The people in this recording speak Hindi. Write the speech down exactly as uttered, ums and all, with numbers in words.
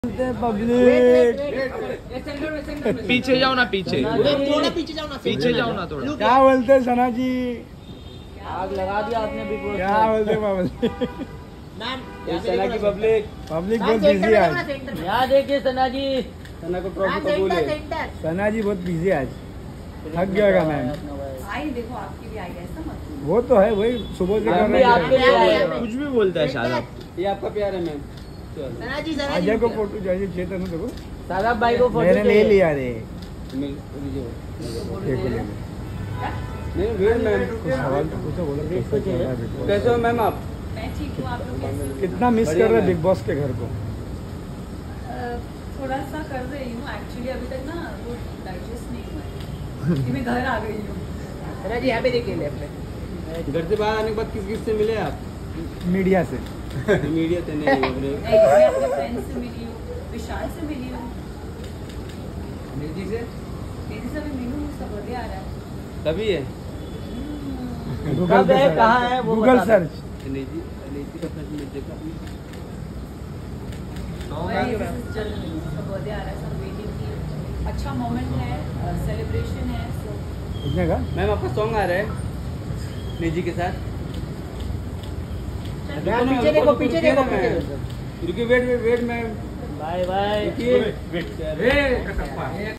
पब्लिक पीछे जाओ ना, पीछे थोड़ा पीछे जाओ ना, पीछे जाओ ना थोड़ा। क्या बोलते सना जी? आग लगा दिया आपने बिग बॉस। क्या बोलते पब्लिक? मैम सना की पब्लिक पब्लिक बहुत बिजी आज। यहाँ देखिए सना जी, सना को ट्रॉफी कबूल है। सना जी बहुत बिजी आज, थक गया मैम। आई देखो आपके लिए आई है समझ। वो तो है, वही सुबह से कर हम भी रहे आपके लिए आए हैं। कुछ भी बोलता है शादाब। ये आपका प्यार है मैम। सना जी, सना अजय को जी, फोटो चाहिए, चेतन देखो सादाब भाई को फोटो मैंने ले चाहिए। लिया रे। मिल लीजिए। देखो ले लो। नहीं वेट मैम, कुछ सवाल तो पूछो, बोलो कैसे चल रहा है Big Boss? कैसे हो मैम आप? मैं ठीक हूँ, आप लोग कैसे हो? कितना मिस बढ़िया कर रहे मैम। बिग बॉस के घर को? अ, थोड़ा सा कर रही हूँ एक्चुअली, अभी तक ना वो डाइजेस्ट नहीं हुआ है कि मैं घर आ गई हूँ। सना जी यहाँ पे देखिए लेफ्ट में। घर से बाहर आने के बाद किस किस से मिले आप? मीडिया से। मीडिया से नहीं अपने नहीं, मैं अपने फ्रेंड्स से मिली हूँ, विशाल से मिली हूँ, निजी से मेरी से भी मिलूँ, उसका बर्थडे आ रहा है। तभी है। गूगल कब पे है, सर्च। कहाँ है, वो गूगल बता दो। सर्च। निजी निजी का फर्स्ट में देखा आपने? वही चल रही हूँ, उसका बर्थडे आ रहा है, सब वेटिंग की। अच्छा मोमेंट है, सेलिब्रेशन है, सो कितने का? मैम आपका सॉन्ग आ रहा है निजी के साथ। मैम पीछे देखो, पीछे देखो, पीछे मैम। देखो। रुकिए, wait wait wait ma'am, bye bye. रुकिए।